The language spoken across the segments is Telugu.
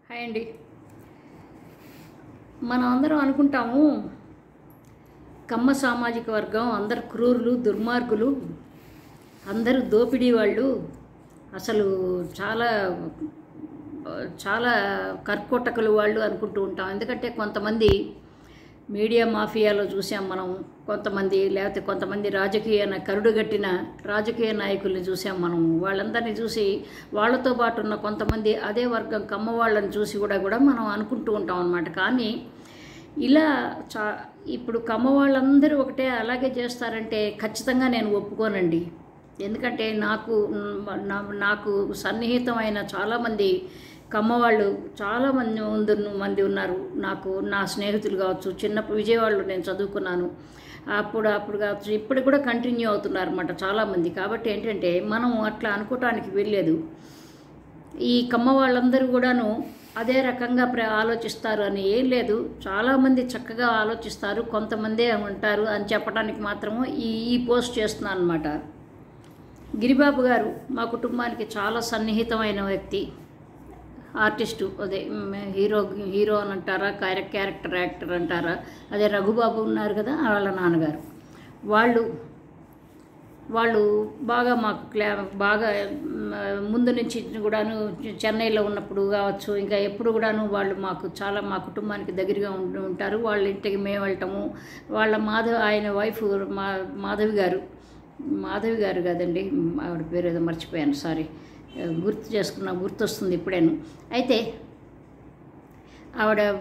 హాయ్ అండి. మనం అందరం అనుకుంటాము కమ్మ సామాజిక వర్గం అందరు క్రూరులు, దుర్మార్గులు, అందరూ దోపిడీ వాళ్ళు, అసలు చాలా చాలా కర్కోటకులు వాళ్ళు అనుకుంటూ ఉంటాం. ఎందుకంటే కొంతమంది మీడియా మాఫియాలో చూసాం మనం, కొంతమంది కరుడుగట్టిన రాజకీయ నాయకుల్ని చూసాం మనం. వాళ్ళందరినీ చూసి వాళ్ళతో పాటు ఉన్న కొంతమంది అదే వర్గం కమ్మ వాళ్ళని చూసి కూడా మనం అనుకుంటూ ఉంటాం అన్నమాట. కానీ ఇలా ఇప్పుడు కమ్మ వాళ్ళందరూ ఒకటే అలాగే చేస్తారంటే ఖచ్చితంగా నేను ఒప్పుకోనండి. ఎందుకంటే నాకు సన్నిహితమైన చాలామంది కమ్మవాళ్ళు చాలామంది ఉన్నారు. నా స్నేహితులు కావచ్చు, విజయవాడలో నేను చదువుకున్నాను, అప్పుడు కావచ్చు, ఇప్పుడు కూడా కంటిన్యూ అవుతున్నారు అన్నమాట చాలామంది. కాబట్టి ఏంటంటే మనం అట్లా అనుకోవటానికి వెళ్ళలేదు. ఈ కమ్మ వాళ్ళందరూ కూడాను అదే రకంగా ఆలోచిస్తారు అని ఏం లేదు. చాలామంది చక్కగా ఆలోచిస్తారు, కొంతమందే ఉంటారు అని చెప్పడానికి మాత్రము ఈ పోస్ట్ చేస్తున్నాను అన్నమాట. గిరిబాబు గారు మా కుటుంబానికి చాలా సన్నిహితమైన వ్యక్తి, ఆర్టిస్టు, అదే హీరో అని అంటారా, క్యారెక్టర్ యాక్టర్ అంటారా, అదే రఘుబాబు ఉన్నారు కదా, వాళ్ళ నాన్నగారు. వాళ్ళు బాగా మాకు బాగా ముందు నుంచి కూడాను చెన్నైలో ఉన్నప్పుడు కావచ్చు, ఇంకా ఎప్పుడు కూడాను వాళ్ళు మా కుటుంబానికి దగ్గరగా ఉంటారు. వాళ్ళ ఇంటికి మేము వెళ్ళటము, వాళ్ళ ఆయన వైఫ్ మాధవి గారు కదండి, ఆవిడ పేరు ఏదో మర్చిపోయాను, సారీ, గుర్తొస్తుంది ఇప్పుడేను. అయితే ఆవిడ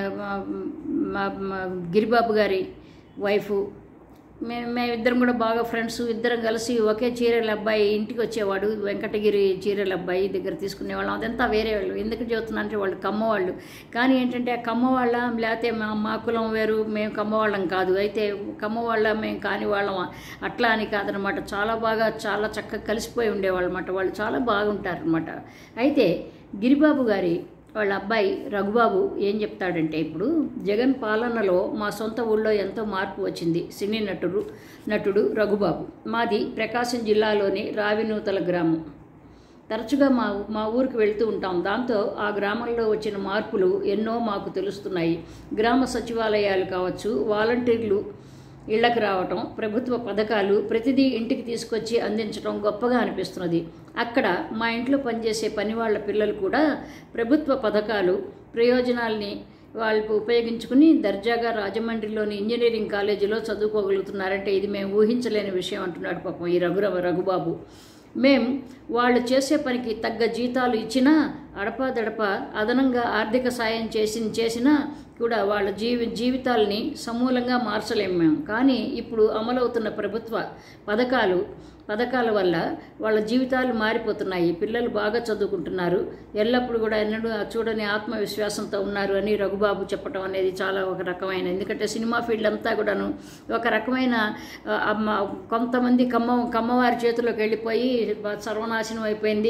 గిరిబాబు గారి వైఫు, మేమిద్దరం కూడా బాగా ఫ్రెండ్స్. ఇద్దరం కలిసి ఒకే చీరల అబ్బాయి ఇంటికి వచ్చేవాడు, వెంకటగిరి చీరల అబ్బాయి దగ్గర తీసుకునేవాళ్ళం. అదంతా వేరే వాళ్ళు. ఎందుకు చెబుతున్నా అంటే వాళ్ళు కమ్మవాళ్ళు. కానీ ఏంటంటే ఆ కమ్మవాళ్ళ లేకపోతే మా కులం వేరు, మేము కమ్మవాళ్ళం కాదు, అయితే కమ్మవాళ్ళ మేము కాని వాళ్ళం అట్లా అని కాదనమాట. చాలా చక్కగా కలిసిపోయి ఉండేవాళ్ళు అనమాట. వాళ్ళు చాలా బాగుంటారు అనమాట. అయితే గిరిబాబు గారి వాళ్ళ అబ్బాయి రఘుబాబు ఏం చెప్తాడంటే, ఇప్పుడు జగన్ పాలనలో మా సొంత ఊళ్ళో ఎంతో మార్పు వచ్చింది. సినీ నటుడు రఘుబాబు. మాది ప్రకాశం జిల్లాలోని రావినూతల గ్రామం. తరచుగా మా ఊరికి వెళ్తూ ఉంటాం. దాంతో ఆ గ్రామంలో వచ్చిన మార్పులు ఎన్నో మాకు తెలుస్తున్నాయి. గ్రామ సచివాలయాలు కావచ్చు, వాలంటీర్లు ఇళ్లకు రావటం, ప్రభుత్వ పథకాలు ప్రతిదీ ఇంటికి తీసుకొచ్చి అందించడం గొప్పగా అనిపిస్తున్నది. అక్కడ మా ఇంట్లో పనిచేసే పని వాళ్ళ పిల్లలు కూడా ప్రభుత్వ పథకాలు ప్రయోజనాల్ని వాళ్ళు ఉపయోగించుకుని దర్జాగా రాజమండ్రిలోని ఇంజనీరింగ్ కాలేజీలో చదువుకోగలుగుతున్నారంటే ఇది మేము ఊహించలేని విషయం అంటున్నాడు పాపం ఈ రఘుబాబు. మేము వాళ్ళు చేసే పనికి తగ్గ జీతాలు ఇచ్చినా, అడపాదడప అదనంగా ఆర్థిక సాయం చేసినా కూడా వాళ్ళ జీవితాలని సమూలంగా మార్చలేము మేము. కానీ ఇప్పుడు అమలవుతున్న ప్రభుత్వ పథకాల వల్ల వాళ్ళ జీవితాలు మారిపోతున్నాయి. పిల్లలు బాగా చదువుకుంటున్నారు, ఎల్లప్పుడూ కూడా ఎన్నడూ చూడని ఆత్మవిశ్వాసంతో ఉన్నారు అని రఘుబాబు చెప్పడం అనేది చాలా ఒక రకమైన, ఎందుకంటే సినిమా ఫీల్డ్ అంతా కూడాను ఒక రకమైన కొంతమంది కమ్మవారి చేతిలోకి వెళ్ళిపోయి సర్వనాశనం అయిపోయింది.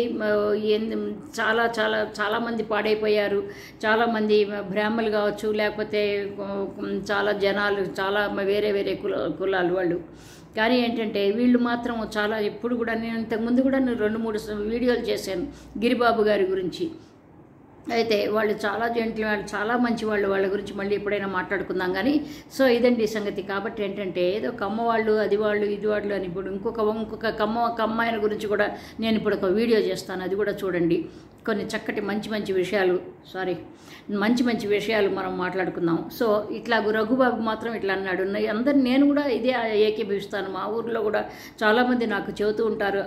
చాలామంది పాడైపోయారు. చాలామంది బ్రాహ్మణులు కావచ్చు, లేకపోతే చాలా జనాలు, చాలా వేరే కులాలు వాళ్ళు. కానీ ఏంటంటే వీళ్ళు మాత్రం ఎప్పుడు కూడా, నేను ఇంతకుముందు కూడా 2-3 వీడియోలు చేశాను గిరిబాబు గారి గురించి. అయితే వాళ్ళు చాలా వాళ్ళు చాలా మంచి వాళ్ళ గురించి మళ్ళీ ఎప్పుడైనా మాట్లాడుకుందాం. కానీ సో ఇదండి సంగతి. కాబట్టి ఏంటంటే ఏదో కమ్మవాళ్ళు అది వాళ్ళు ఇది వాళ్ళు అని ఇప్పుడు ఇంకొక కమ్మాయన గురించి కూడా నేను ఇప్పుడు ఒక వీడియో చేస్తాను, అది కూడా చూడండి. కొన్ని చక్కటి మంచి విషయాలు మనం మాట్లాడుకుందాం. సో ఇట్లా రఘుబాబు మాత్రం ఇట్లా అన్నాడు. అందరు నేను కూడా ఇదే ఏకీభవిస్తాను. మా ఊర్లో కూడా చాలామంది నాకు చెబుతూ ఉంటారు,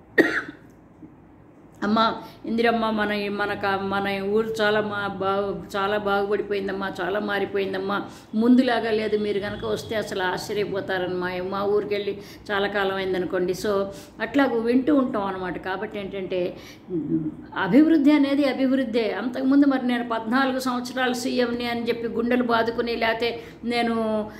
అమ్మ ఇందిరమ్మ మన ఊరు చాలా బాగుపడిపోయిందమ్మా, చాలా మారిపోయిందమ్మా, ముందులాగా లేదు, మీరు కనుక వస్తే అసలు ఆశ్చర్యపోతారమ్మా, మా ఊరికి వెళ్ళి చాలా కాలం అయిందనుకోండి. సో అట్లా వింటూ ఉంటాం అనమాట. కాబట్టి ఏంటంటే అభివృద్ధి అనేది అభివృద్ధే. అంతకుముందు మరి నేను 14 సంవత్సరాలు సీఎంని అని చెప్పి గుండెలు బాదుకుని, లేకపోతే నేను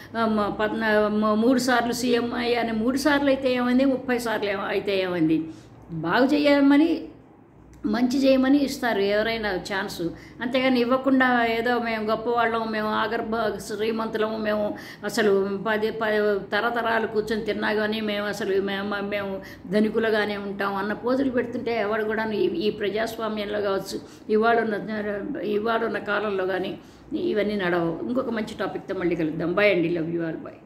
3 సార్లు సీఎం అయ్యాను, 3 సార్లు అయితే ఏమైంది, 30 సార్లు అయితే ఏమైంది, బాగు చేయమని మంచి చేయమని ఇస్తారు ఎవరైనా ఛాన్సు. అంతేగాని ఇవ్వకుండా ఏదో మేము గొప్పవాళ్ళం, మేము ఆగర్భ శ్రీమంతులము, మేము అసలు 10 తరతరాలు కూర్చొని తిన్నా కానీ మేము అసలు మేము ధనికులుగానే ఉంటాం అన్న పోజులు పెడుతుంటే ఎవడు కూడా ఈ ప్రజాస్వామ్యంలో కావచ్చు, ఇవాళ ఉన్న కాలంలో కానీ ఇవన్నీ నడవవు. ఇంకొక మంచి టాపిక్తో మళ్ళీ కలుద్దాం. బాయ్ అండి. Love you all. బాయ్.